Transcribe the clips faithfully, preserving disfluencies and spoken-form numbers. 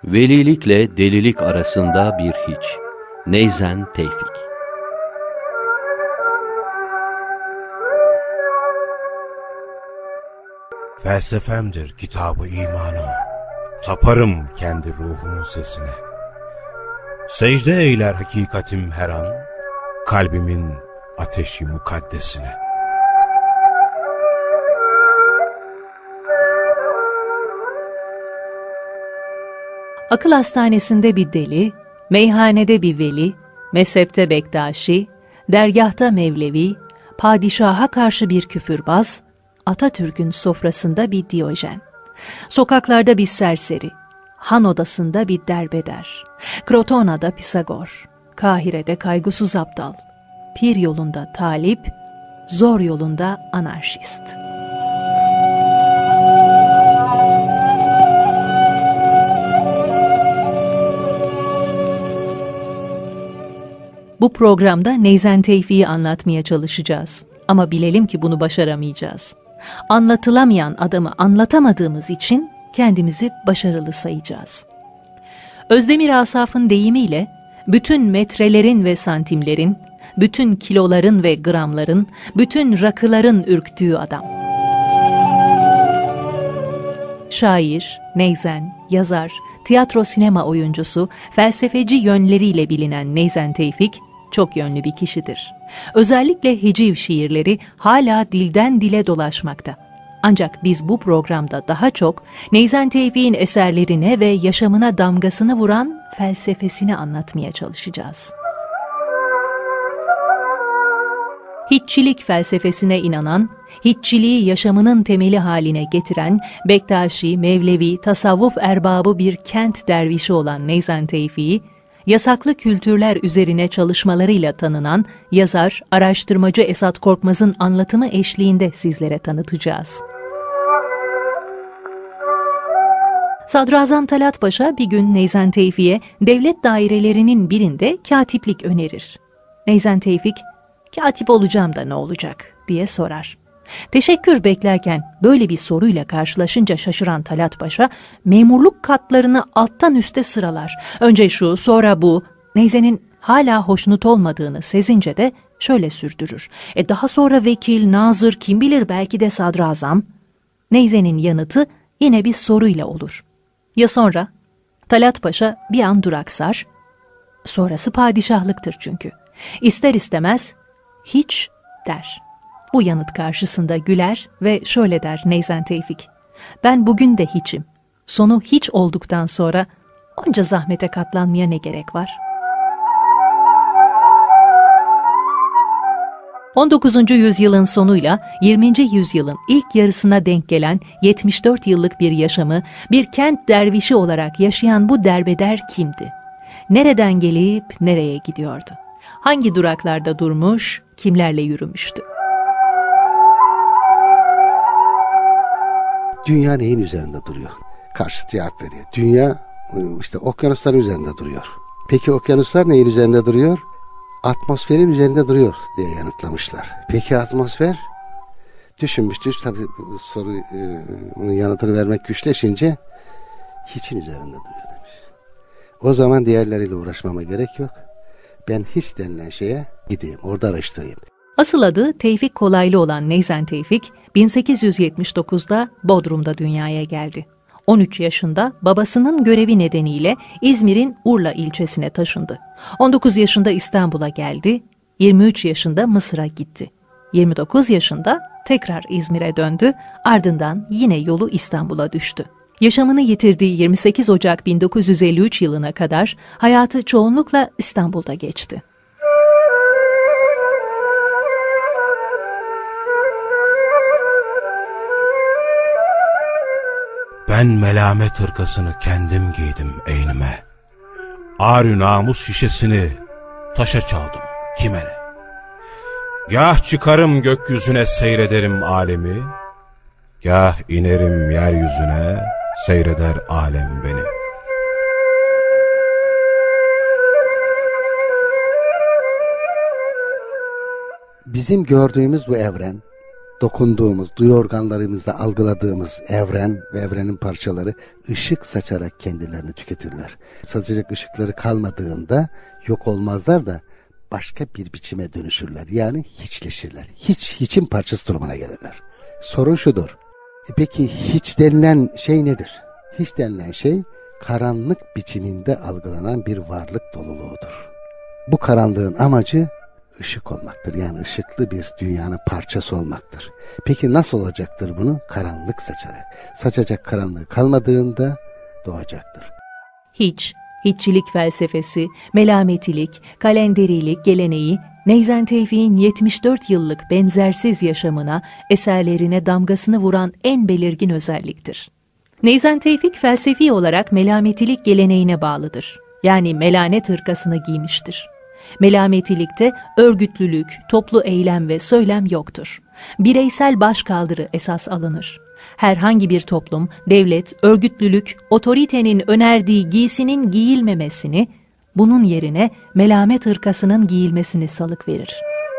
Velilikle delilik arasında bir hiç. Neyzen Tevfik. Felsefemdir kitabı imanım, taparım kendi ruhumun sesine. Secde eyler hakikatim her an, kalbimin ateşi mukaddesine. Akıl hastanesinde bir deli, meyhanede bir veli, mezhepte Bektaşi, dergahta Mevlevi, padişaha karşı bir küfürbaz, Atatürk'ün sofrasında bir Diyojen, sokaklarda bir serseri, han odasında bir derbeder, Krotona'da Pisagor, Kahire'de kaygısız aptal, pir yolunda talip, zor yolunda anarşist. Bu programda Neyzen Tevfik'i anlatmaya çalışacağız. Ama bilelim ki bunu başaramayacağız. Anlatılamayan adamı anlatamadığımız için kendimizi başarılı sayacağız. Özdemir Asaf'ın deyimiyle bütün metrelerin ve santimlerin, bütün kiloların ve gramların, bütün rakıların ürktüğü adam. Şair, neyzen, yazar, tiyatro sinema oyuncusu, felsefeci yönleriyle bilinen Neyzen Tevfik, çok yönlü bir kişidir. Özellikle hiciv şiirleri hala dilden dile dolaşmakta. Ancak biz bu programda daha çok Neyzen Tevfik'in eserlerine ve yaşamına damgasını vuran felsefesini anlatmaya çalışacağız. Hiççilik felsefesine inanan, hiççiliği yaşamının temeli haline getiren, Bektaşi, Mevlevi, tasavvuf erbabı bir kent dervişi olan Neyzen Tevfik'i, yasaklı kültürler üzerine çalışmalarıyla tanınan yazar, araştırmacı Esat Korkmaz'ın anlatımı eşliğinde sizlere tanıtacağız. Sadrazam Talat Paşa bir gün Neyzen Tevfik'e devlet dairelerinin birinde katiplik önerir. Neyzen Tevfik, "Katip olacağım da ne olacak?" diye sorar. Teşekkür beklerken böyle bir soruyla karşılaşınca şaşıran Talat Paşa, memurluk katlarını alttan üste sıralar. Önce şu, sonra bu. Neyzen'in hala hoşnut olmadığını sezince de şöyle sürdürür. E daha sonra vekil, nazır, kim bilir belki de sadrazam. Neyzen'in yanıtı yine bir soruyla olur. Ya sonra? Talat Paşa bir an duraksar. Sonrası padişahlıktır çünkü. İster istemez hiç der. Bu yanıt karşısında güler ve şöyle der Neyzen Tevfik: "Ben bugün de hiçim. Sonu hiç olduktan sonra onca zahmete katlanmaya ne gerek var?" on dokuzuncu yüzyılın sonuyla yirminci yüzyılın ilk yarısına denk gelen yetmiş dört yıllık bir yaşamı bir kent dervişi olarak yaşayan bu derbeder kimdi? Nereden gelip nereye gidiyordu? Hangi duraklarda durmuş, kimlerle yürümüştü? Dünya neyin üzerinde duruyor? Karşı cevap veriyor. Dünya işte okyanusların üzerinde duruyor. Peki okyanuslar neyin üzerinde duruyor? Atmosferin üzerinde duruyor diye yanıtlamışlar. Peki atmosfer? Düşünmüş, düş tabii bu soru e, onun yanıtını vermek güçleşince hiçin üzerinde duruyor demiş. O zaman diğerleriyle uğraşmama gerek yok. Ben his denilen şeye gideyim, orada araştırayım. Asıl adı Tevfik Kolaylı olan Neyzen Tevfik, bin sekiz yüz yetmiş dokuzda Bodrum'da dünyaya geldi. on üç yaşında babasının görevi nedeniyle İzmir'in Urla ilçesine taşındı. on dokuz yaşında İstanbul'a geldi, yirmi üç yaşında Mısır'a gitti. yirmi dokuz yaşında tekrar İzmir'e döndü, ardından yine yolu İstanbul'a düştü. Yaşamını yitirdiği yirmi sekiz Ocak bin dokuz yüz elli üç yılına kadar hayatı çoğunlukla İstanbul'da geçti. Ben melamet hırkasını kendim giydim eynime. Ağrı namus şişesini taşa çaldım kime ne? Gah çıkarım gökyüzüne seyrederim alemi, gah inerim yeryüzüne seyreder alem beni. Bizim gördüğümüz bu evren dokunduğumuz, duyu organlarımızda algıladığımız evren ve evrenin parçaları ışık saçarak kendilerini tüketirler. Saçacak ışıkları kalmadığında yok olmazlar da başka bir biçime dönüşürler. Yani hiçleşirler. Hiç, hiçin parçası durumuna gelirler. Sorun şudur. E peki hiç denilen şey nedir? Hiç denilen şey karanlık biçiminde algılanan bir varlık doluluğudur. Bu karanlığın amacı ışık olmaktır. Yani ışıklı bir dünyanın parçası olmaktır. Peki nasıl olacaktır bunu? Karanlık saçarak. Saçacak karanlığı kalmadığında doğacaktır. Hiç, hiççilik felsefesi, melametilik, kalenderilik geleneği, Neyzen Tevfik'in yetmiş dört yıllık benzersiz yaşamına, eserlerine damgasını vuran en belirgin özelliktir. Neyzen Tevfik felsefi olarak melametilik geleneğine bağlıdır. Yani melanet hırkasını giymiştir. Melametilikte örgütlülük, toplu eylem ve söylem yoktur. Bireysel başkaldırı esas alınır. Herhangi bir toplum, devlet, örgütlülük, otoritenin önerdiği giysinin giyilmemesini, bunun yerine melamet hırkasının giyilmesini salık verir.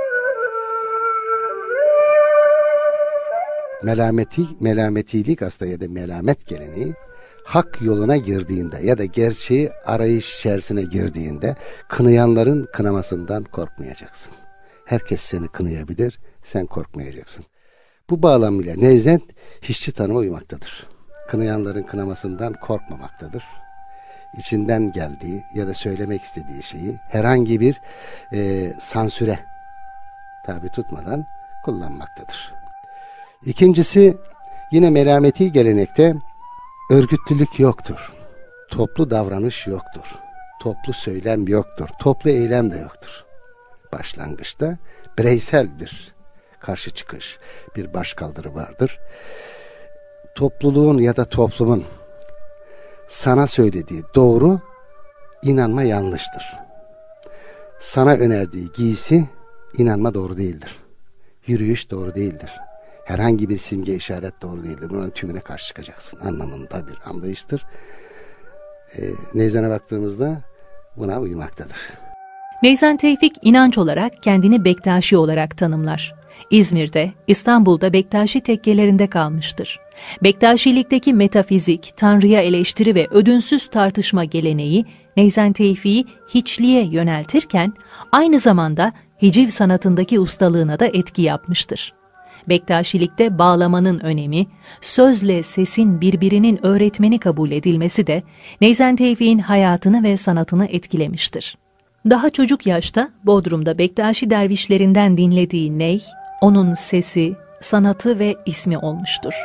Melameti, melametilik aslında ya da melamet geleneği, hak yoluna girdiğinde ya da gerçeği arayış içerisine girdiğinde kınayanların kınamasından korkmayacaksın. Herkes seni kınayabilir, sen korkmayacaksın. Bu bağlamıyla Neyzen hiççi tanıma uymaktadır. Kınayanların kınamasından korkmamaktadır. İçinden geldiği ya da söylemek istediği şeyi herhangi bir e, sansüre tabi tutmadan kullanmaktadır. İkincisi, yine melameti gelenekte örgütlülük yoktur. Toplu davranış yoktur. Toplu söylem yoktur. Toplu eylem de yoktur. Başlangıçta bireysel bir karşı çıkış, bir başkaldırı vardır. Topluluğun ya da toplumun sana söylediği doğru, inanma yanlıştır. Sana önerdiği giysi, inanma doğru değildir. Yürüyüş doğru değildir. Herhangi bir simge işaret doğru değildir. Bunların tümüne karşı çıkacaksın anlamında bir anlayıştır. E, Neyzen'e baktığımızda buna uymaktadır. Neyzen Tevfik inanç olarak kendini Bektaşi olarak tanımlar. İzmir'de, İstanbul'da Bektaşi tekkelerinde kalmıştır. Bektaşilikteki metafizik, Tanrı'ya eleştiri ve ödünsüz tartışma geleneği Neyzen Tevfik'i hiçliğe yöneltirken aynı zamanda hiciv sanatındaki ustalığına da etki yapmıştır. Bektaşilikte bağlamanın önemi, sözle sesin birbirinin öğretmeni kabul edilmesi de Neyzen Tevfik'in hayatını ve sanatını etkilemiştir. Daha çocuk yaşta Bodrum'da Bektaşi dervişlerinden dinlediği ney, onun sesi, sanatı ve ismi olmuştur.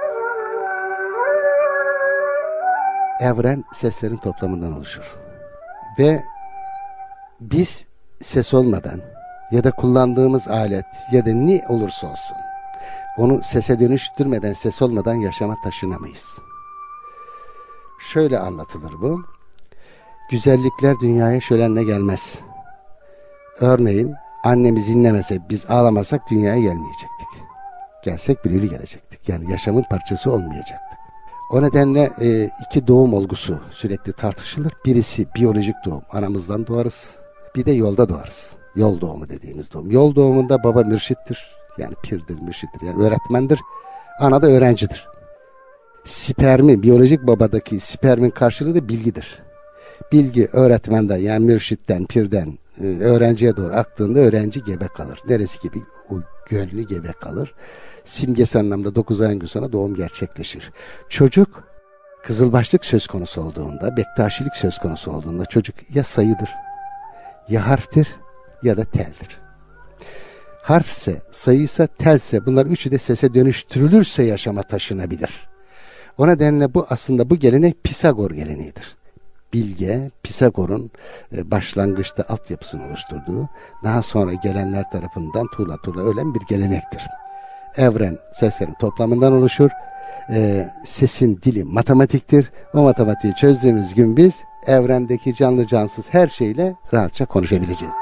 Evren seslerin toplamından oluşur. Ve biz ses olmadan ya da kullandığımız alet ya da ne olursa olsun onu sese dönüştürmeden, ses olmadan yaşama taşınamayız. Şöyle anlatılır bu. Güzellikler dünyaya şölenle gelmez. Örneğin annemiz inlemese, biz ağlamasak dünyaya gelmeyecektik. Gelsek bile gelecektik. Yani yaşamın parçası olmayacaktık. O nedenle e, iki doğum olgusu sürekli tartışılır. Birisi biyolojik doğum. Anamızdan doğarız. Bir de yolda doğarız. Yol doğumu dediğimiz doğum. Yol doğumunda baba mürşittir. Yani pirdir, mürşittir. Yani öğretmendir. Ana da öğrencidir. Spermin, biyolojik babadaki spermin karşılığı da bilgidir. Bilgi öğretmenden yani mürşitten, pirden öğrenciye doğru aktığında öğrenci gebe kalır. Neresi gibi? O gönlü gebe kalır. Simgesel anlamda dokuz ayın gün sonra doğum gerçekleşir. Çocuk kızılbaşlık söz konusu olduğunda, Bektaşilik söz konusu olduğunda çocuk ya sayıdır, ya harftir ya da teldir. Harfse, sayıysa, telse bunlar üçü de sese dönüştürülürse yaşama taşınabilir. O nedenle bu aslında bu gelenek Pisagor geleneğidir. Bilge, Pisagor'un başlangıçta altyapısını oluşturduğu, daha sonra gelenler tarafından tuğla tuğla ölen bir gelenektir. Evren seslerin toplamından oluşur. E, sesin dili matematiktir. O matematiği çözdüğümüz gün biz evrendeki canlı cansız her şeyle rahatça konuşabileceğiz.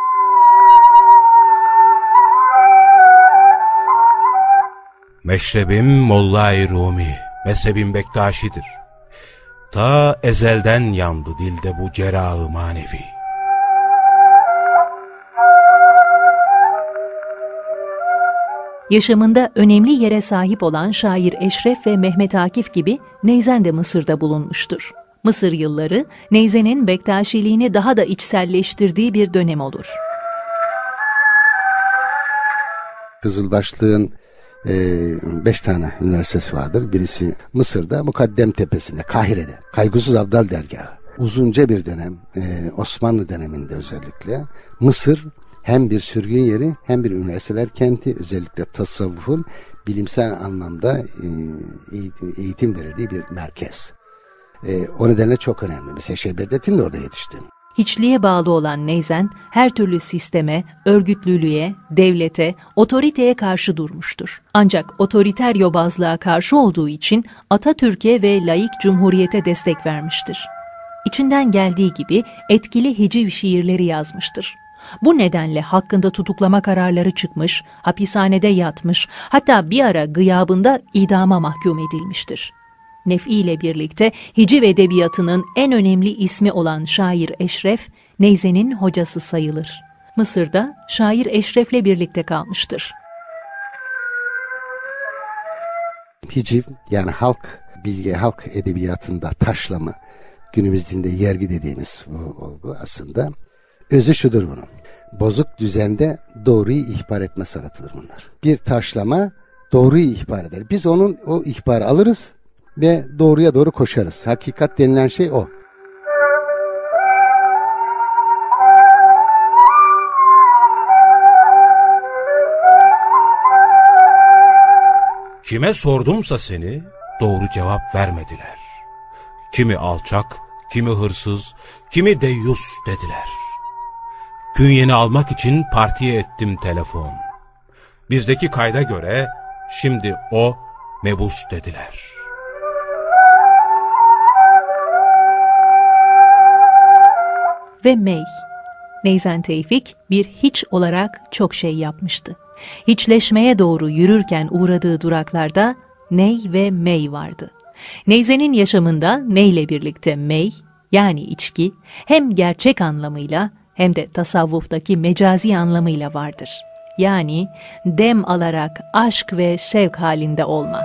Meşrebim Molla-i Rumi, mezhebim Bektaşidir. Ta ezelden yandı dilde bu cerahı manevi. Yaşamında önemli yere sahip olan şair Eşref ve Mehmet Akif gibi Neyzen de Mısır'da bulunmuştur. Mısır yılları, Neyzen'in Bektaşiliğini daha da içselleştirdiği bir dönem olur. Kızılbaşlığın e, beş tane üniversitesi vardır. Birisi Mısır'da, Mukaddem Tepesi'nde, Kahire'de. Kaygısız Abdal Dergahı. Uzunca bir dönem, e, Osmanlı döneminde özellikle Mısır hem bir sürgün yeri hem bir üniversiteler kenti, özellikle tasavvufun bilimsel anlamda e, eğitim verildiği bir merkez. E, o nedenle çok önemli. Mesela Şeyh Bedrettin de orada yetişti. Hiçliğe bağlı olan Neyzen, her türlü sisteme, örgütlülüğe, devlete, otoriteye karşı durmuştur. Ancak otoriter yobazlığa karşı olduğu için Atatürk'e ve laik cumhuriyete destek vermiştir. İçinden geldiği gibi etkili hiciv şiirleri yazmıştır. Bu nedenle hakkında tutuklama kararları çıkmış, hapishanede yatmış, hatta bir ara gıyabında idama mahkum edilmiştir. Nef'i ile birlikte hiciv edebiyatının en önemli ismi olan şair Eşref, Neyzen'in hocası sayılır. Mısır'da şair Eşref'le birlikte kalmıştır. Hiciv, yani halk bilgi, halk edebiyatında taşlama, günümüz dilinde yergi dediğimiz bu olgu aslında özü şudur bunun. Bozuk düzende doğruyu ihbar etme sanatıdır bunlar. Bir taşlama doğruyu ihbar eder. Biz onun o ihbarı alırız ve doğruya doğru koşarız. Hakikat denilen şey o. Kime sordumsa seni doğru cevap vermediler. Kimi alçak, kimi hırsız, kimi deyyus dediler. Künyeni almak için partiye ettim telefon. Bizdeki kayda göre şimdi o mebus dediler. Ve Mey. Neyzen Tevfik bir hiç olarak çok şey yapmıştı. Hiçleşmeye doğru yürürken uğradığı duraklarda ney ve mey vardı. Neyzen'in yaşamında neyle birlikte mey, yani içki, hem gerçek anlamıyla hem de tasavvuftaki mecazi anlamıyla vardır. Yani dem alarak aşk ve şevk halinde olma.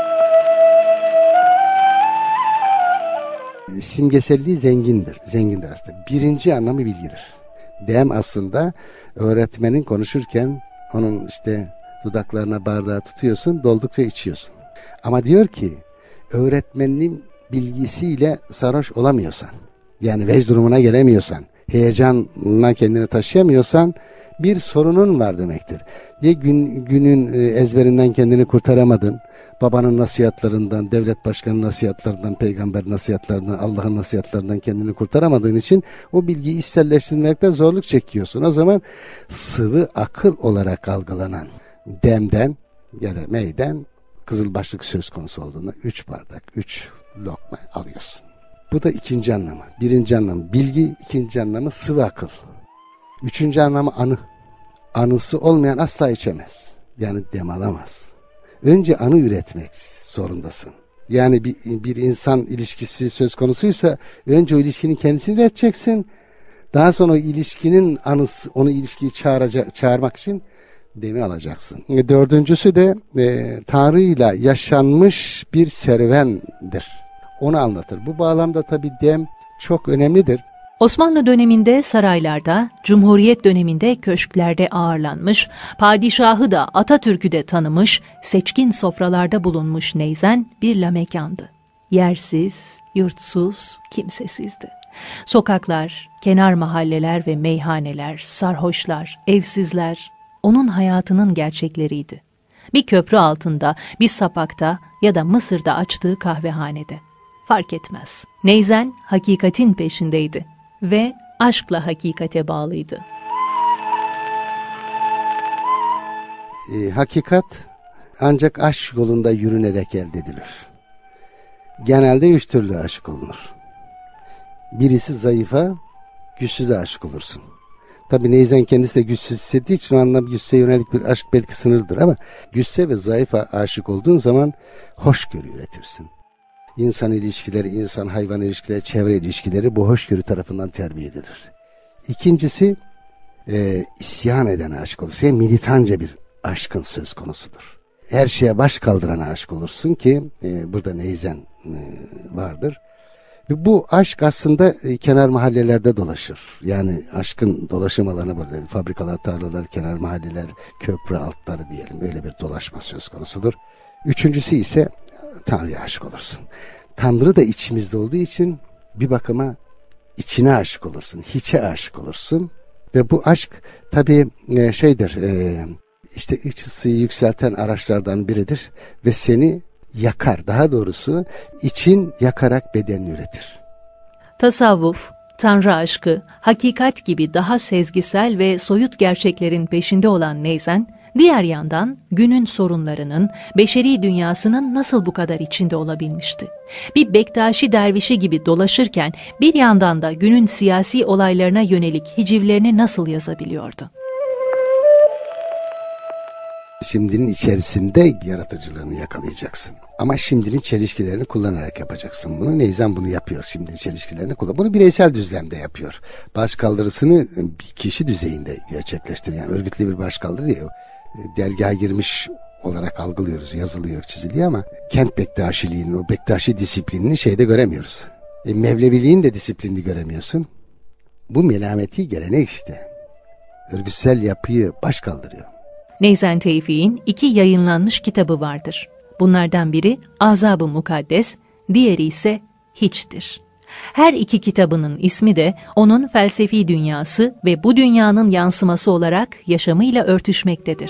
Simgeselliği zengindir. Zengindir aslında. Birinci anlamı bilgidir. Dem aslında öğretmenin konuşurken onun işte dudaklarına bardağı tutuyorsun, doldukça içiyorsun. Ama diyor ki öğretmenin bilgisiyle sarhoş olamıyorsan, yani vecd durumuna gelemiyorsan, heyecanla kendini taşıyamıyorsan bir sorunun var demektir. Ya gün, günün ezberinden kendini kurtaramadın, babanın nasihatlarından, devlet başkanının nasihatlarından, peygamber nasihatlarından, Allah'ın nasihatlarından kendini kurtaramadığın için o bilgiyi içselleştirmekte zorluk çekiyorsun. O zaman sıvı akıl olarak algılanan demden ya da meyden kızılbaşlık söz konusu olduğunda üç bardak, üç lokma alıyorsun. Bu da ikinci anlamı. Birinci anlamı bilgi, ikinci anlamı sıvı akıl. Üçüncü anlamı anı. Anısı olmayan asla içemez. Yani dem alamaz. Önce anı üretmek zorundasın. Yani bir, bir insan ilişkisi söz konusuysa önce o ilişkinin kendisini üreteceksin. Daha sonra o ilişkinin anısı, onu ilişkiyi çağıracak, çağırmak için demi alacaksın. Dördüncüsü de e, Tanrı'yla yaşanmış bir serüvendir. Onu anlatır. Bu bağlamda tabii dem çok önemlidir. Osmanlı döneminde saraylarda, Cumhuriyet döneminde köşklerde ağırlanmış, padişahı da Atatürk'ü de tanımış, seçkin sofralarda bulunmuş Neyzen bir lamekandı. Yersiz, yurtsuz, kimsesizdi. Sokaklar, kenar mahalleler ve meyhaneler, sarhoşlar, evsizler, onun hayatının gerçekleriydi. Bir köprü altında, bir sapakta ya da Mısır'da açtığı kahvehanede. Fark etmez. Neyzen hakikatin peşindeydi ve aşkla hakikate bağlıydı. E, hakikat ancak aşk yolunda yürünerek elde edilir. Genelde üç türlü aşık olunur. Birisi zayıfa, güçsüze aşık olursun. Tabi Neyzen kendisi de güçsüz hissettiği için o anlamda güçse yönelik bir aşk belki sınırdır ama güçse ve zayıfa aşık olduğun zaman hoşgörü üretirsin. İnsan ilişkileri, insan hayvan ilişkileri, çevre ilişkileri bu hoşgörü tarafından terbiye edilir. İkincisi e, isyan eden aşık olursun. Yani militanca bir aşkın söz konusudur. Her şeye baş kaldırana aşık olursun ki e, burada neyzen e, vardır. Ve bu aşk aslında e, kenar mahallelerde dolaşır. Yani aşkın dolaşım alanı burada. Fabrikalar, tarlalar, kenar mahalleler, köprü altları diyelim. Öyle bir dolaşma söz konusudur. Üçüncüsü ise Tanrı'ya aşık olursun. Tanrı da içimizde olduğu için bir bakıma içine aşık olursun, hiçe aşık olursun. Ve bu aşk tabii e, şeydir, e, işte iç ısıyı yükselten araçlardan biridir ve seni yakar. Daha doğrusu için yakarak bedenini üretir. Tasavvuf, Tanrı aşkı, hakikat gibi daha sezgisel ve soyut gerçeklerin peşinde olan Neyzen, diğer yandan günün sorunlarının, beşeri dünyasının nasıl bu kadar içinde olabilmişti? Bir Bektaşi dervişi gibi dolaşırken bir yandan da günün siyasi olaylarına yönelik hicivlerini nasıl yazabiliyordu? Şimdinin içerisinde yaratıcılığını yakalayacaksın. Ama şimdinin çelişkilerini kullanarak yapacaksın bunu. Neyzen bunu yapıyor. Şimdinin çelişkilerini kullan. Bunu bireysel düzlemde yapıyor. Başkaldırısını bir kişi düzeyinde gerçekleştiriyor. Yani örgütlü bir başkaldırı değil. Dergaha girmiş olarak algılıyoruz. Yazılıyor, çiziliyor ama kent Bektaşiliğinin, o Bektaşi disiplinini şeyde göremiyoruz. E, Mevleviliğin de disiplinini göremiyorsun. Bu melameti gelenek işte. Örgütsel yapıyı başkaldırıyor. Neyzen Tevfik'in iki yayınlanmış kitabı vardır. Bunlardan biri Azab-ı Mukaddes, diğeri ise Hiç'tir. Her iki kitabının ismi de onun felsefi dünyası ve bu dünyanın yansıması olarak yaşamıyla örtüşmektedir.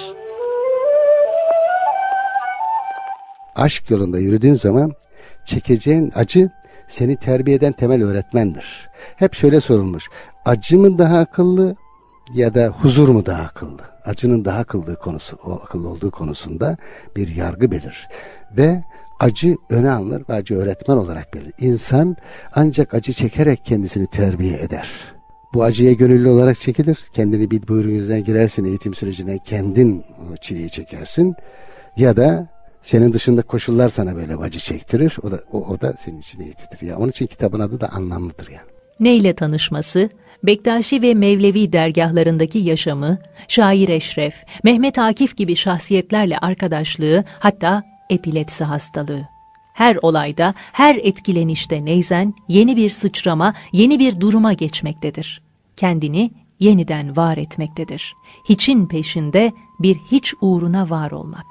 Aşk yolunda yürüdüğün zaman çekeceğin acı seni terbiye eden temel öğretmendir. Hep şöyle sorulmuş, acı mı daha akıllı ya da huzur mu daha akıllı? Acının daha akıllı konusu, o akıllı olduğu konusunda bir yargı belir. Ve acı öne alınır ve acı öğretmen olarak bilir. İnsan ancak acı çekerek kendisini terbiye eder. Bu acıya gönüllü olarak çekilir. Kendini bir buyruğun yüzüne girersin, eğitim sürecine kendin o çileyi çekersin. Ya da senin dışında koşullar sana böyle acı çektirir. O da, o, o da senin için eğitidir. Ya. Onun için kitabın adı da anlamlıdır yani. Neyle tanışması, Bektaşi ve Mevlevi dergahlarındaki yaşamı, Şair Eşref, Mehmet Akif gibi şahsiyetlerle arkadaşlığı, hatta epilepsi hastalığı. Her olayda, her etkilenişte Neyzen yeni bir sıçrama, yeni bir duruma geçmektedir. Kendini yeniden var etmektedir. Hiçin peşinde bir hiç uğruna var olmak.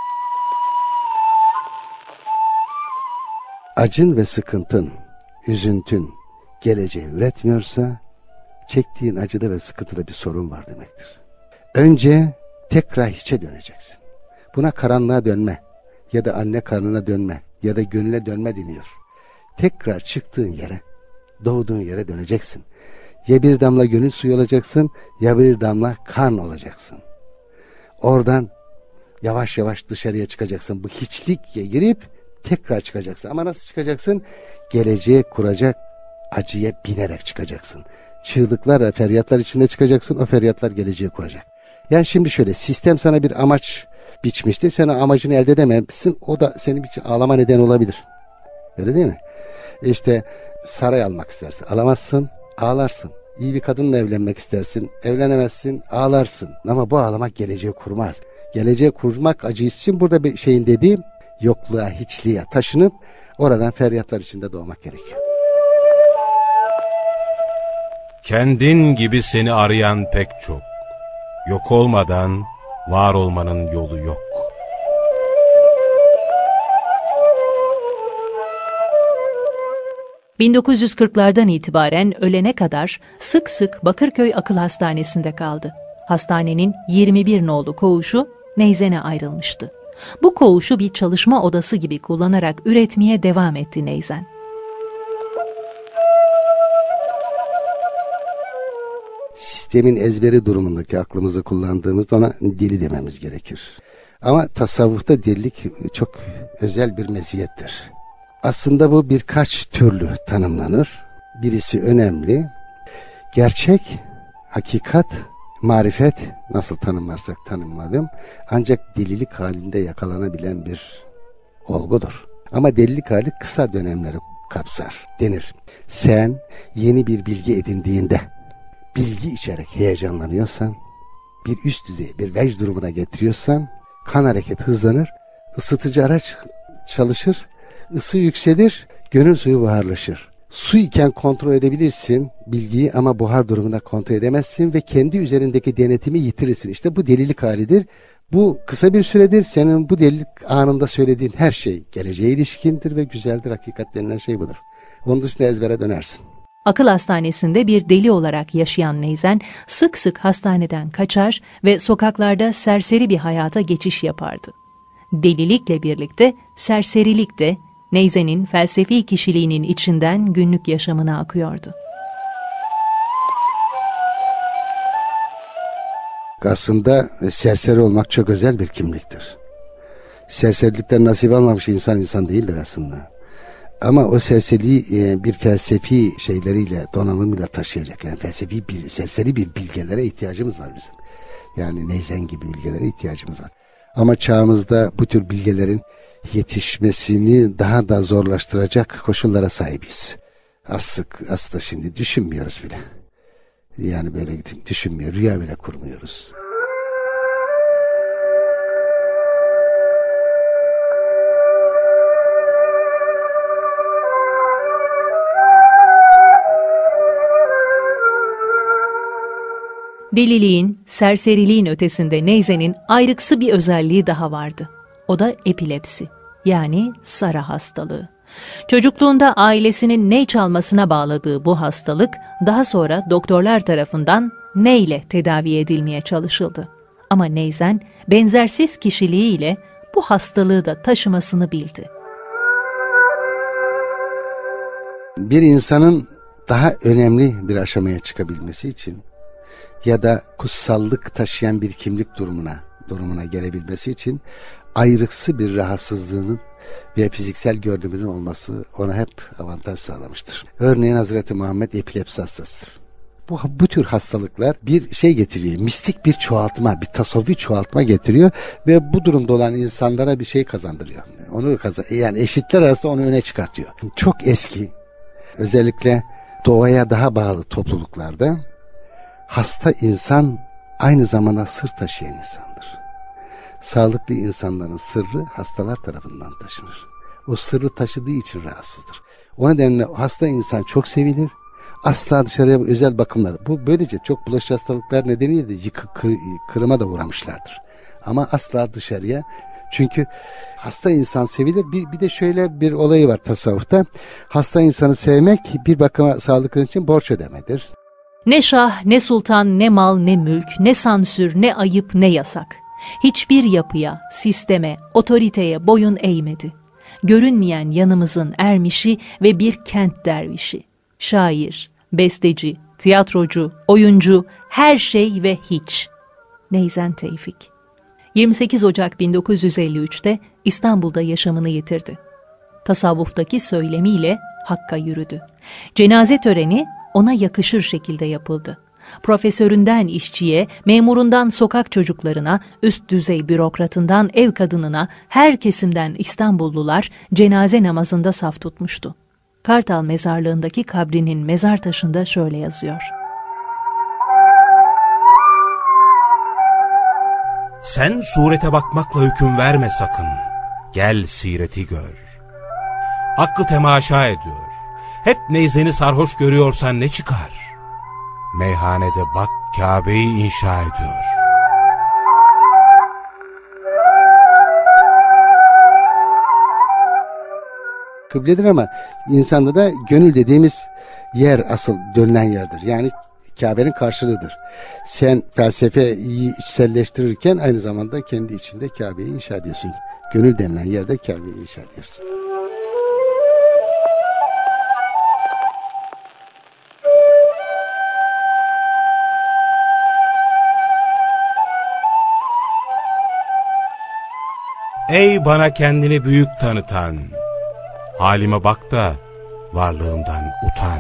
Acın ve sıkıntın, üzüntün geleceği üretmiyorsa, çektiğin acıda ve sıkıntıda bir sorun var demektir. Önce tekrar hiçe döneceksin. Buna karanlığa dönme ya da anne karnına dönme ya da gönüle dönme deniyor. Tekrar çıktığın yere, doğduğun yere döneceksin. Ya bir damla gönül suyu olacaksın ya bir damla kan olacaksın. Oradan yavaş yavaş dışarıya çıkacaksın. Bu hiçlikle girip tekrar çıkacaksın. Ama nasıl çıkacaksın? Geleceğe kuracak acıya binerek çıkacaksın. Çığlıklar ve feryatlar içinde çıkacaksın. O feryatlar geleceğe kuracak. Yani şimdi şöyle, sistem sana bir amaç biçmişti. Sen amacını elde edememişsin. O da senin için ağlama nedeni olabilir. Öyle değil mi? İşte saray almak istersin. Alamazsın. Ağlarsın. İyi bir kadınla evlenmek istersin. Evlenemezsin. Ağlarsın. Ama bu ağlamak geleceği kurmaz. Geleceği kurmak acı için burada bir şeyin dediği yokluğa, hiçliğe taşınıp oradan feryatlar içinde doğmak gerekiyor. Kendin gibi seni arayan pek çok. Yok olmadan var olmanın yolu yok. bin dokuz yüz kırklardan itibaren ölene kadar sık sık Bakırköy Akıl Hastanesi'nde kaldı. Hastanenin yirmi bir nolu koğuşu Neyzen'e ayrılmıştı. Bu koğuşu bir çalışma odası gibi kullanarak üretmeye devam etti Neyzen. Sistemin ezberi durumundaki aklımızı kullandığımızda ona deli dememiz gerekir. Ama tasavvufta delilik çok özel bir meziyettir. Aslında bu birkaç türlü tanımlanır. Birisi önemli. Gerçek, hakikat, marifet nasıl tanımlarsak tanımladım. Ancak delilik halinde yakalanabilen bir olgudur. Ama delilik hali kısa dönemleri kapsar denir. Sen yeni bir bilgi edindiğinde, bilgi içerek heyecanlanıyorsan, bir üst düzey, bir vecd durumuna getiriyorsan kan hareketi hızlanır, ısıtıcı araç çalışır, ısı yükselir, gönül suyu buharlaşır. Su iken kontrol edebilirsin bilgiyi ama buhar durumunda kontrol edemezsin ve kendi üzerindeki denetimi yitirirsin. İşte bu delilik halidir. Bu kısa bir süredir. Senin bu delilik anında söylediğin her şey geleceğe ilişkindir ve güzeldir. Hakikat denilen şey budur. Onun dışında ezbere dönersin. Akıl hastanesinde bir deli olarak yaşayan Neyzen sık sık hastaneden kaçar ve sokaklarda serseri bir hayata geçiş yapardı. Delilikle birlikte serserilik de Neyzen'in felsefi kişiliğinin içinden günlük yaşamına akıyordu. Aslında serseri olmak çok özel bir kimliktir. Serserilikten nasip almamış insan insan değildir aslında. Ama o serseriliği bir felsefi şeyleriyle, donanımıyla taşıyacak. Yani felsefi bir, serseri bir bilgelere ihtiyacımız var bizim. Yani Neyzen gibi bilgelere ihtiyacımız var. Ama çağımızda bu tür bilgelerin yetişmesini daha da zorlaştıracak koşullara sahibiz. Aslık, aslında şimdi düşünmüyoruz bile. Yani böyle düşünmüyor, rüya bile kurmuyoruz. Deliliğin, serseriliğin ötesinde Neyzen'in ayrıksı bir özelliği daha vardı. O da epilepsi, yani Sara hastalığı. Çocukluğunda ailesinin ney çalmasına bağladığı bu hastalık, daha sonra doktorlar tarafından neyle tedavi edilmeye çalışıldı. Ama Neyzen, benzersiz kişiliğiyle bu hastalığı da taşımasını bildi. Bir insanın daha önemli bir aşamaya çıkabilmesi için ya da kutsallık taşıyan bir kimlik durumuna durumuna gelebilmesi için ayrıksı bir rahatsızlığının ve fiziksel görünümünün olması ona hep avantaj sağlamıştır. Örneğin Hazreti Muhammed epilepsi hastasıdır. Bu, bu tür hastalıklar bir şey getiriyor, mistik bir çoğaltma, bir tasavvufi çoğaltma getiriyor ve bu durumda olan insanlara bir şey kazandırıyor. Onu kazan, yani eşitler arasında onu öne çıkartıyor. Çok eski, özellikle doğaya daha bağlı topluluklarda hasta insan aynı zamanda sır taşıyan insandır. Sağlıklı insanların sırrı hastalar tarafından taşınır. O sırrı taşıdığı için rahatsızdır. O nedenle hasta insan çok sevilir. Asla dışarıya özel bakımlar. Bu böylece çok bulaşıcı hastalıklar nedeniyle de yıkı, kır, kırıma da uğramışlardır. Ama asla dışarıya. Çünkü hasta insan sevilir. Bir, bir de şöyle bir olayı var tasavvufta. Hasta insanı sevmek bir bakıma sağlıklı için borç ödemedir. Ne şah, ne sultan, ne mal, ne mülk, ne sansür, ne ayıp, ne yasak. Hiçbir yapıya, sisteme, otoriteye boyun eğmedi. Görünmeyen yanımızın ermişi ve bir kent dervişi. Şair, besteci, tiyatrocu, oyuncu, her şey ve hiç. Neyzen Tevfik. yirmi sekiz Ocak bin dokuz yüz elli üç'te İstanbul'da yaşamını yitirdi. Tasavvuftaki söylemiyle Hakk'a yürüdü. Cenaze töreni ona yakışır şekilde yapıldı. Profesöründen işçiye, memurundan sokak çocuklarına, üst düzey bürokratından ev kadınına, her kesimden İstanbullular cenaze namazında saf tutmuştu. Kartal mezarlığındaki kabrinin mezar taşında şöyle yazıyor. Sen surete bakmakla hüküm verme sakın. Gel sireti gör. Hakkı temaşa ediyor. Hep neyzeni sarhoş görüyorsan ne çıkar? Meyhanede bak Kabe'yi inşa ediyor. Kıbledir ama insanda da gönül dediğimiz yer asıl dönülen yerdir. Yani Kabe'nin karşılığıdır. Sen felsefeyi içselleştirirken aynı zamanda kendi içinde Kabe'yi inşa ediyorsun. Gönül denilen yerde Kabe'yi inşa ediyorsun. Ey bana kendini büyük tanıtan, halime bak da varlığımdan utan.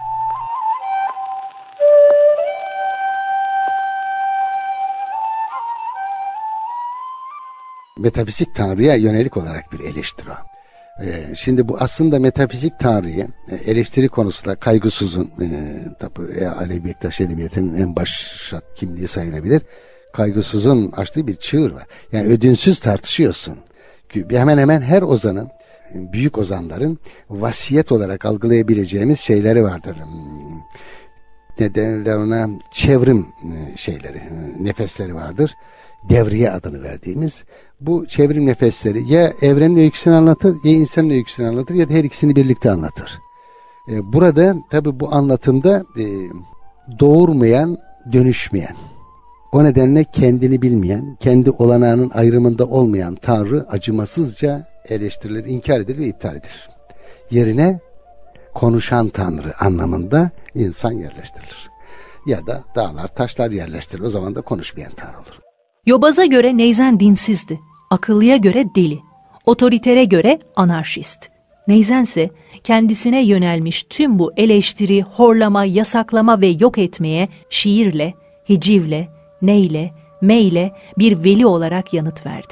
Metafizik Tanrı'ya yönelik olarak bir eleştiri o. Ee, şimdi bu aslında metafizik Tanrı'yı eleştiri konusunda Kaygısız'ın e, tabi Alevi Bektaş Edebiyatı'nın en başat kimliği sayılabilir. kaygısızın açtığı bir çığır var. Yani ödünsüz tartışıyorsun. Hemen hemen her ozanın, büyük ozanların vasiyet olarak algılayabileceğimiz şeyleri vardır. Ne derler ona? Çevrim şeyleri, nefesleri vardır. Devriye adını verdiğimiz. Bu çevrim nefesleri ya evrenin öyküsünü anlatır, ya insanın öyküsünü anlatır, ya da her ikisini birlikte anlatır. Burada tabii bu anlatımda doğurmayan, dönüşmeyen, o nedenle kendini bilmeyen, kendi olanağının ayrımında olmayan Tanrı acımasızca eleştirilir, inkar edilir ve iptal edilir. Yerine konuşan Tanrı anlamında insan yerleştirilir. Ya da dağlar, taşlar yerleştirilir. O zaman da konuşmayan Tanrı olur. Yobaz'a göre Neyzen dinsizdi, akıllıya göre deli, otoritere göre anarşist. Neyzense kendisine yönelmiş tüm bu eleştiri, horlama, yasaklama ve yok etmeye şiirle, hicivle, neyle, meyle bir veli olarak yanıt verdi.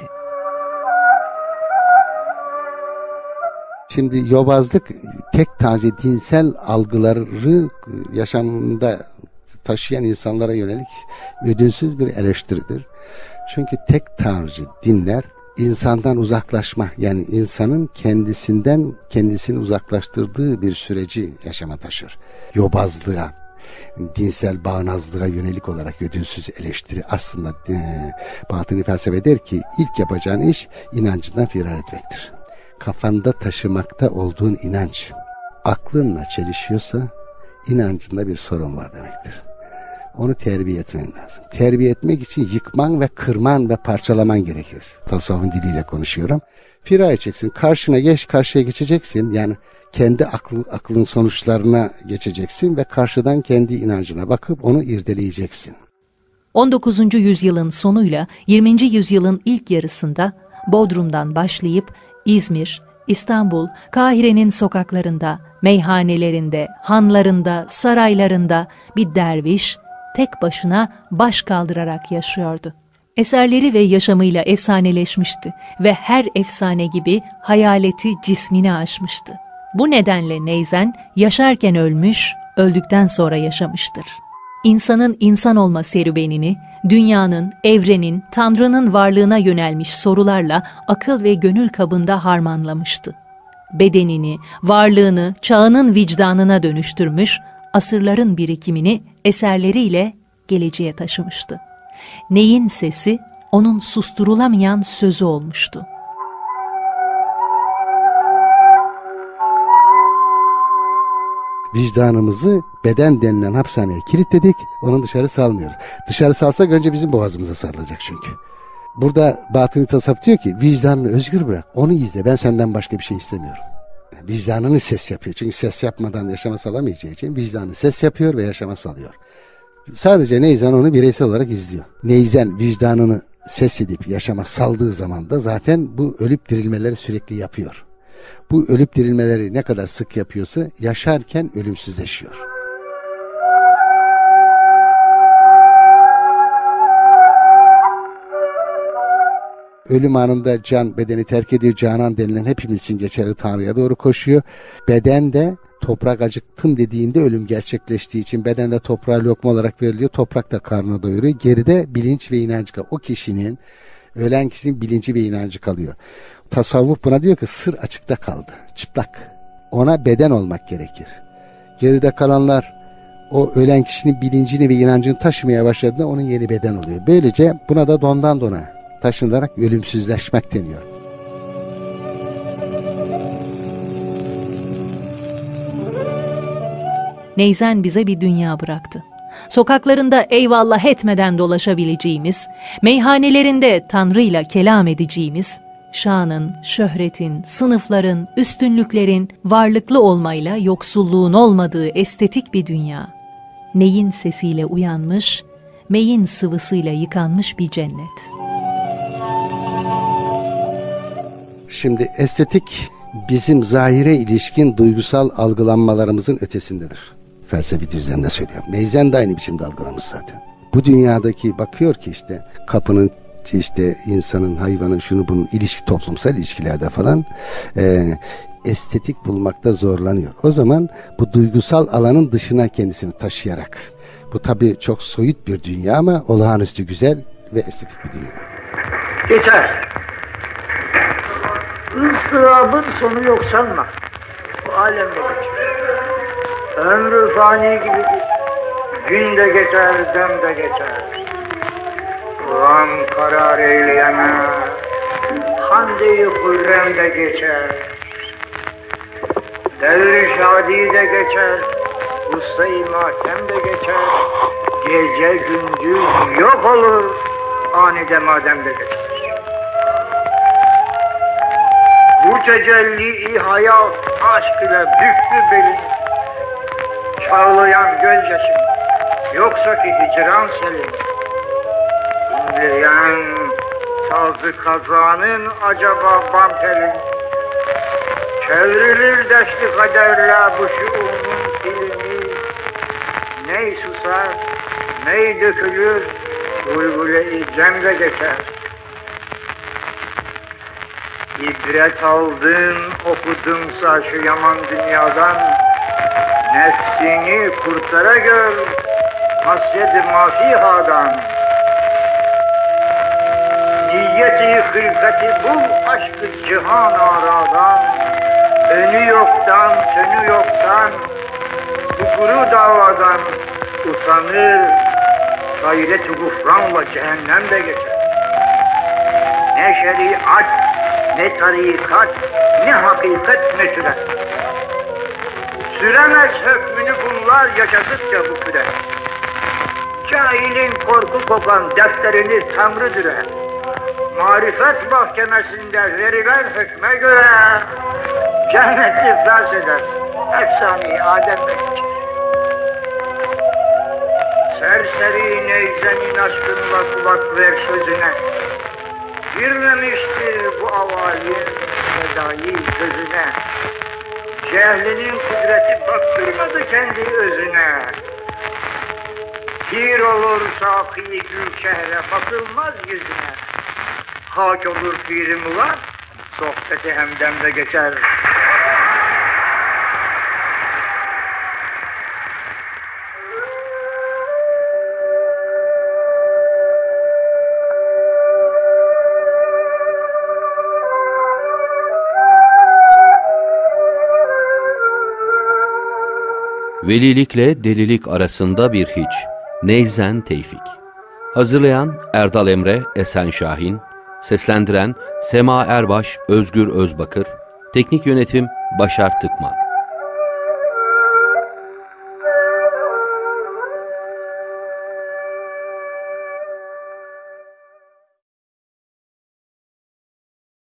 Şimdi yobazlık tek tarzı dinsel algıları yaşamında taşıyan insanlara yönelik ödünsüz bir eleştiridir. Çünkü tek tarzı dinler insandan uzaklaşma, yani insanın kendisinden kendisini uzaklaştırdığı bir süreci yaşama taşır. Yobazlığa, dinsel bağnazlığa yönelik olarak ödünsüz eleştiri aslında e, batıni felsefe der ki ilk yapacağın iş inancından firar etmektir. Kafanda taşımakta olduğun inanç aklınla çelişiyorsa inancında bir sorun var demektir. Onu terbiye etmen lazım. Terbiye etmek için yıkman ve kırman ve parçalaman gerekir. Tasavvufun diliyle konuşuyorum. Firar edeceksin. Karşına geç, karşıya geçeceksin. Yani kendi aklı, aklın sonuçlarına geçeceksin ve karşıdan kendi inancına bakıp onu irdeleyeceksin. on dokuzuncu yüzyılın sonuyla yirminci yüzyılın ilk yarısında Bodrum'dan başlayıp İzmir, İstanbul, Kahire'nin sokaklarında, meyhanelerinde, hanlarında, saraylarında bir derviş tek başına baş kaldırarak yaşıyordu. Eserleri ve yaşamıyla efsaneleşmişti ve her efsane gibi hayaleti cismini aşmıştı. Bu nedenle Neyzen yaşarken ölmüş, öldükten sonra yaşamıştır. İnsanın insan olma serüvenini, dünyanın, evrenin, Tanrı'nın varlığına yönelmiş sorularla akıl ve gönül kabında harmanlamıştı. Bedenini, varlığını çağının vicdanına dönüştürmüş, asırların birikimini eserleriyle geleceğe taşımıştı. Neyin sesi, onun susturulamayan sözü olmuştu. Vicdanımızı beden denilen hapishaneye kilitledik, onu dışarı salmıyoruz. Dışarı salsak önce bizim boğazımıza sarılacak çünkü. Burada batını tasavvuf diyor ki vicdanını özgür bırak, onu izle, ben senden başka bir şey istemiyorum. Vicdanını ses yapıyor. Çünkü ses yapmadan yaşama salamayacağı için vicdanını ses yapıyor ve yaşama salıyor. Sadece Neyzen onu bireysel olarak izliyor. Neyzen vicdanını ses edip yaşama saldığı zaman da zaten bu ölüp dirilmeleri sürekli yapıyor. Bu ölüp dirilmeleri ne kadar sık yapıyorsa yaşarken ölümsüzleşiyor. Ölüm anında can bedeni terk ediyor. Canan denilen hepimiz için geçerli Tanrı'ya doğru koşuyor. Beden de toprak acıktım dediğinde ölüm gerçekleştiği için bedende toprağa lokma olarak veriliyor. Toprak da karnını doyuruyor. Geride bilinç ve inancı kalıyor. O kişinin, ölen kişinin bilinci ve inancı kalıyor. Tasavvuf buna diyor ki sır açıkta kaldı. Çıplak. Ona beden olmak gerekir. Geride kalanlar o ölen kişinin bilincini ve inancını taşımaya başladığında onun yeni beden oluyor. Böylece buna da dondan dona taşınarak ölümsüzleşmek deniyor. Neyzen bize bir dünya bıraktı. Sokaklarında eyvallah etmeden dolaşabileceğimiz, meyhanelerinde Tanrı'yla kelam edeceğimiz, şanın, şöhretin, sınıfların, üstünlüklerin, varlıklı olmayla yoksulluğun olmadığı estetik bir dünya. Neyin sesiyle uyanmış, meyin sıvısıyla yıkanmış bir cennet. Şimdi estetik bizim zahire ilişkin duygusal algılanmalarımızın ötesindedir. Felsefi düzlemde söylüyorum. Neyzen de aynı biçimde algılamış zaten. Bu dünyadaki bakıyor ki işte kapının işte insanın, hayvanın, şunu bunun ilişki, toplumsal ilişkilerde falan e, estetik bulmakta zorlanıyor. O zaman bu duygusal alanın dışına kendisini taşıyarak, bu tabii çok soyut bir dünya ama olağanüstü güzel ve estetik bir dünya. Geçer. Izdırabın sonu yok sanma. Bu alemde geçer. Ömrü fani gibi gün de geçer, dem de geçer. Ram karar eyleyemez. Hande-i hürrem de geçer. Devr-i şadi de geçer. Usta-i matem de geçer. Gece gündüz yok olur. Anide madem de geçer. Bu tecelli-i hayat aşk ile büktü belini. Çağlayan gözyaşım, yoksa ki hicran selim. İnleyen sazı kazanın acaba bam telin. Çevrilir deşli kaderle bu şuurun filmi. Ney susar, ney dökülür, uygule-i cemre geçer. İbret aldın, okudunsa şu yaman dünyadan, nefsini kurtara gör, hasret-i mafihadan. Niyeti hılkati bul, aşk-ı cihan aradan, önü yoktan, sönü yoktan, bu kuru davadan utanır, gayret-i gufranla cehennem de geçer. Ne şeriat, ne tarikat, ne hakikat ne süre. Süremez hükmünü bunlar yaşadıkça bu küre. Cahilin korku kokan defterini Tanrı düre. Marifet mahkemesinde verilen hükme göre cenneti iflas eder, efsane-i Adem geçer. Serseri neyzenin aşkınla kulak ver sözüne. Girmemiştir bu avalin fedai gözüne. Cehlinin kudreti baktırmadı kendi özüne. Pir olur saki gül şehre bakılmaz yüzüne. Haç olur piri mulat, sohbeti hemdemde geçer. Velilikle delilik arasında bir hiç. Neyzen Tevfik. Hazırlayan Erdal Emre Esen Şahin. Seslendiren Sema Erbaş, Özgür Özbakır. Teknik yönetim Başar Tıkman.